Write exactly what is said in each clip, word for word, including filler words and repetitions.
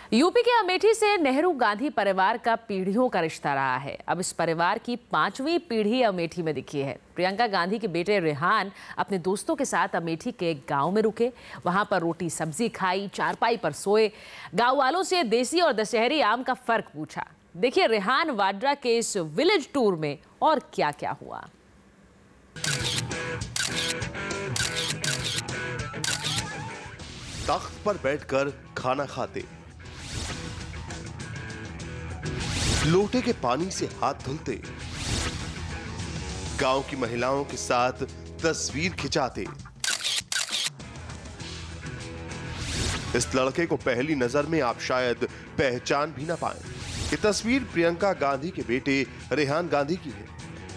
UP के अमेठी से नेहरू गांधी परिवार का पीढ़ियों का रिश्ता रहा है। अब इस परिवार की पांचवी पीढ़ी अमेठी में दिखी है। प्रियंका गांधी के बेटे रेहान अपने दोस्तों के साथ अमेठी के एक गांव में रुके, वहां पर रोटी सब्जी खाई, चारपाई पर सोए, गांव वालों से देसी और दशहरी आम का फर्क पूछा। देखिए रेहान वाड्रा के इस विलेज टूर में और क्या क्या हुआ। तख्त पर बैठकर खाना खाते, लोटे के पानी से हाथ धुलते, गांव की महिलाओं के साथ तस्वीर खिंचाते। इस लड़के को पहली नजर में आप शायद पहचान भी ना पाएं। ये तस्वीर प्रियंका गांधी के बेटे रेहान गांधी की है,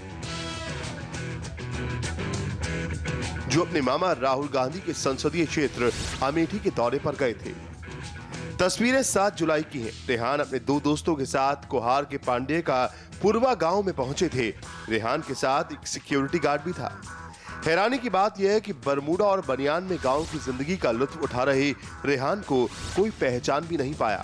जो अपने मामा राहुल गांधी के संसदीय क्षेत्र अमेठी के दौरे पर गए थे। तस्वीरें सात जुलाई की हैं। रेहान अपने दो दोस्तों के साथ कोहार के पांडे का पुरवा गांव में पहुंचे थे। रेहान के साथ एक सिक्योरिटी गार्ड भी था। हैरानी की बात यह है कि बरमूडा और बनियान में गांव की जिंदगी का लुत्फ उठा रहे रेहान को कोई पहचान भी नहीं पाया।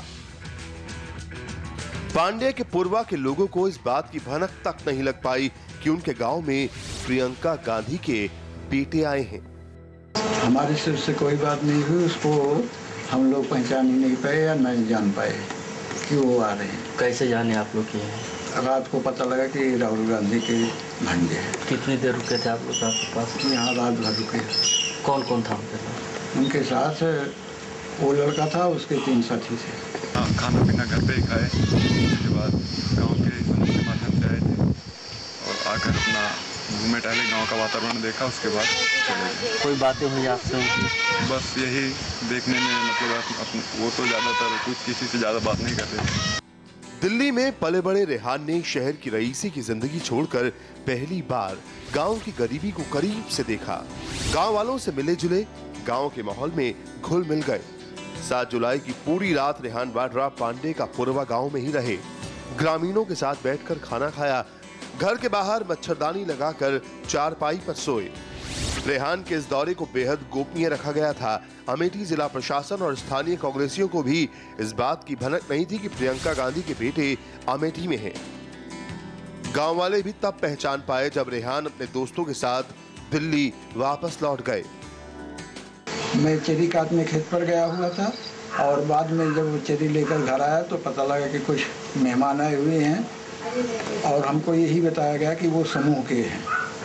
पांडे के पुरवा के लोगों को इस बात की भनक तक नहीं लग पाई कि उनके गांव में प्रियंका गांधी के बेटे आए हैं। हमारी सिर्फ से कोई बात नहीं हुई, उसको हम लोग पहचान ही नहीं पाए या नहीं जान पाए कि वो आ रहे हैं। कैसे जाने आप लोग किए हैं? रात को पता लगा कि राहुल गांधी के भांजे हैं। कितनी देर रुके थे आप लोग आपके पास? यहाँ रात भर रुके। कौन कौन था उनके साथ? उनके साथ वो लड़का था, उसके तीन साथी थे। हाँ, खाना पीना घर पे ही खाए, उसके बाद गाँव के समूह के माध्यम से आए थे और आकर अपना घूमे टहले, गांव का वातावरण देखा, उसके बाद चले गए। कोई बातें हुई आपसे? बस यही देखने में, मतलब अपने, वो तो ज़्यादातर कुछ किसी से ज़्यादा बात नहीं करते। दिल्ली में पले बड़े रेहान ने शहर की रईसी की जिंदगी छोड़कर पहली बार गांव की गरीबी को करीब से देखा। गांव वालों से मिले जुले, गांव के माहौल में घुल मिल गए। सात जुलाई की पूरी रात रेहान वाड्रा पांडे का पुरवा गाँव में ही रहे। ग्रामीणों के साथ बैठकर खाना खाया, घर के बाहर मच्छरदानी लगाकर चारपाई पर सोए। रेहान के इस दौरे को बेहद गोपनीय रखा गया था। अमेठी जिला प्रशासन और स्थानीय कांग्रेसियों को भी इस बात की भनक नहीं थी कि प्रियंका गांधी के बेटे अमेठी में हैं। गांव वाले भी तब पहचान पाए जब रेहान अपने दोस्तों के साथ दिल्ली वापस लौट गए। मैं चेरी काटने खेत पर गया हुआ था और बाद में जब चेरी लेकर घर आया तो पता लगा कि कुछ मेहमान आए हुए हैं और हमको यही बताया गया कि वो समूह के हैं,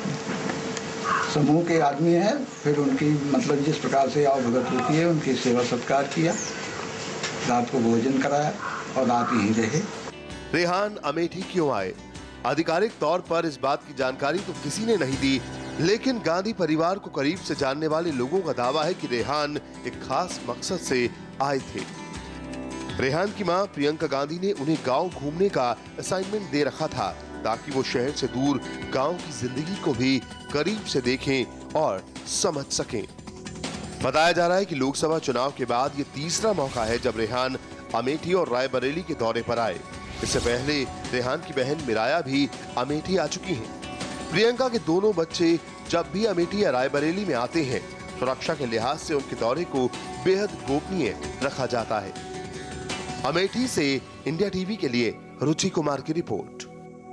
समूह के आदमी हैं। फिर उनकी मतलब जिस प्रकार से आओ भगत होती है, उनकी सेवा सत्कार किया, रात को भोजन कराया और रात यहीं रहे। रेहान अमेठी क्यों आए? आधिकारिक तौर पर इस बात की जानकारी तो किसी ने नहीं दी, लेकिन गांधी परिवार को करीब से जानने वाले लोगों का दावा है कि रेहान एक खास मकसद से आए थे। रेहान की मां प्रियंका गांधी ने उन्हें गांव घूमने का असाइनमेंट दे रखा था ताकि वो शहर से दूर गांव की जिंदगी को भी करीब से देखें और समझ सकें। बताया जा रहा है कि लोकसभा चुनाव के बाद ये तीसरा मौका है जब रेहान अमेठी और रायबरेली के दौरे पर आए। इससे पहले रेहान की बहन मिराया भी अमेठी आ चुकी हैं। प्रियंका के दोनों बच्चे जब भी अमेठी या रायबरेली में आते हैं, सुरक्षा के लिहाज से उनके दौरे को बेहद गोपनीय रखा जाता है। अमेठी से इंडिया टीवी के लिए रुचि कुमार की रिपोर्ट।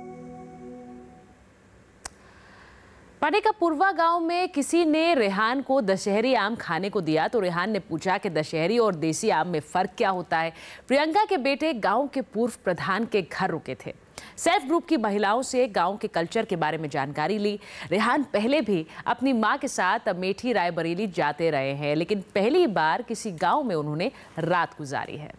पांडे का पुरवा गांव में किसी ने रेहान को दशहरी आम खाने को दिया तो रेहान ने पूछा कि दशहरी और देसी आम में फर्क क्या होता है। प्रियंका के बेटे गांव के पूर्व प्रधान के घर रुके थे। सेल्फ ग्रुप की महिलाओं से गांव के कल्चर के बारे में जानकारी ली। रेहान पहले भी अपनी मां के साथ अमेठी रायबरेली जाते रहे हैं, लेकिन पहली बार किसी गांव में उन्होंने रात गुजारी है।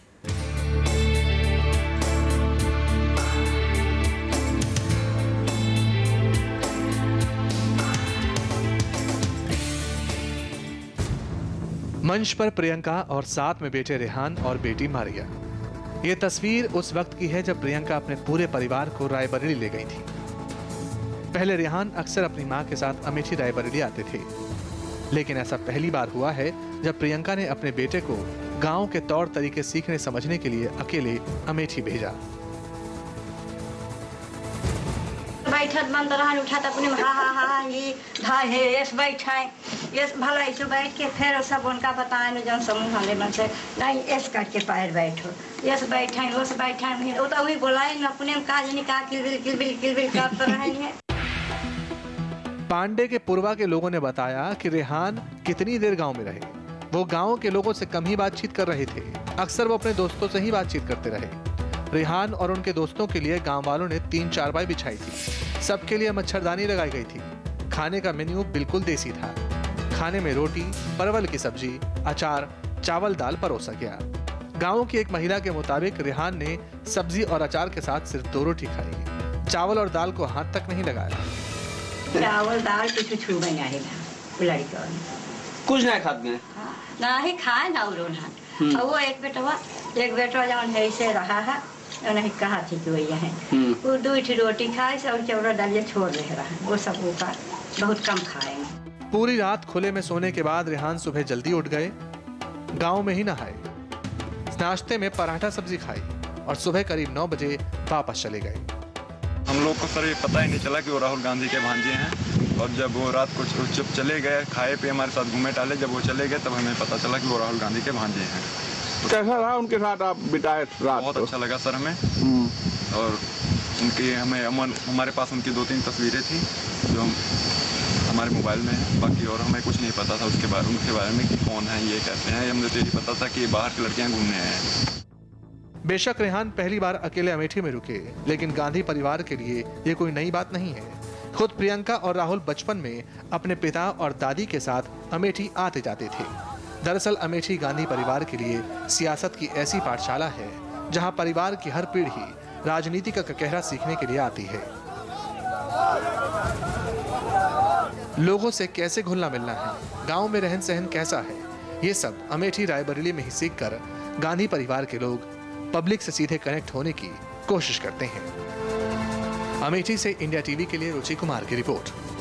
मंच पर प्रियंका और साथ में बेटे रेहान और बेटी मारिया। ये तस्वीर उस वक्त की है जब प्रियंका अपने पूरे परिवार को रायबरेली ले गई थी। पहले रेहान अक्सर अपनी मां के साथ अमेठी रायबरेली आते थे, लेकिन ऐसा पहली बार हुआ है जब प्रियंका ने अपने बेटे को गांव के तौर तरीके सीखने समझने के लिए अकेले अमेठी भेजा। बैठत बंद रहन उठाता अपने हा हा हा ये धा हेस बैठाए ये भला ऐसे बैठ के फिर सब उनका बताए न जन समूह वाले मन से नहीं ऐसे कट के पैर बैठो ये से बैठे वो से बैठे वो तो वही बोलाए न अपने में काज नहीं का किलबिल किलबिल किलबिल करते रहे हैं। पांडे के पूर्वा के लोगों ने बताया कि रेहान कितनी देर गांव में रहे। वो गांव के लोगों से कम ही बातचीत कर रहे थे। अक्सर वो अपने दोस्तों से ही बातचीत करते रहे। रेहान और उनके दोस्तों के लिए गांव वालों ने तीन चारपाई बिछाई थी। सबके लिए मच्छरदानी लगाई गई थी। खाने का मेन्यू बिल्कुल देसी था। खाने में रोटी, परवल की सब्जी, अचार, चावल दाल परोसा गया। गांव की एक महिला के मुताबिक रेहान ने सब्जी और अचार के साथ सिर्फ दो रोटी खाई। चावल और दाल को हाथ तक नहीं लगाया। चावल दाल कुछ छूबे नहीं लड़का कुछ नहीं खाते हैं ना ही खाए ना उरो ना। वो एक बेटवा एक बेटवा जवन है से रहा है नहीं कहा थी कि वही है वो दो रोटी खाए से और चावल डालिए छोड़ रहे रहा वो सब ऊपर बहुत कम खाएंगे। पूरी रात खुले में सोने के बाद रेहान सुबह जल्दी उठ गए। गांव में ही नहाए, नाश्ते में पराठा सब्जी खाई और सुबह करीब नौ बजे वापस चले गए। हम लोग को सर ये पता ही नहीं चला कि वो राहुल गांधी के भांजे हैं और जब वो रात को जब चले गए खाए पे हमारे साथ घूमे टाले जब वो चले गए तब हमें पता चला कि वो राहुल गांधी के भांजे हैं। तो कैसा रहा उनके साथ आप बिताए रात? बहुत अच्छा लगा सर हमें और उनकी हमें हमारे पास उनकी दो तीन तस्वीरें थी जो हम हमारे मोबाइल में है। बाकी और हमें कुछ नहीं पता था उसके बारे उनके बारे में कि कौन है ये कहते हैं। हमें तो यही पता था कि बाहर की लड़कियाँ घूमने आए हैं। बेशक रेहान पहली बार अकेले अमेठी में रुके, लेकिन गांधी परिवार के लिए ये कोई नई बात नहीं है। खुद प्रियंका और राहुल बचपन में अपने पिता और दादी के साथ अमेठी आते जाते थे। दरअसल अमेठी गांधी परिवार के लिए सियासत की ऐसी पाठशाला है जहां परिवार की हर पीढ़ी राजनीति का ककहरा सीखने के लिए आती है। लोगों से कैसे घुलना मिलना है, गांव में रहन सहन कैसा है, ये सब अमेठी रायबरेली में ही सीखकर गांधी परिवार के लोग पब्लिक से सीधे कनेक्ट होने की कोशिश करते हैं। अमेठी से इंडिया टीवी के लिए रुचि कुमार की रिपोर्ट।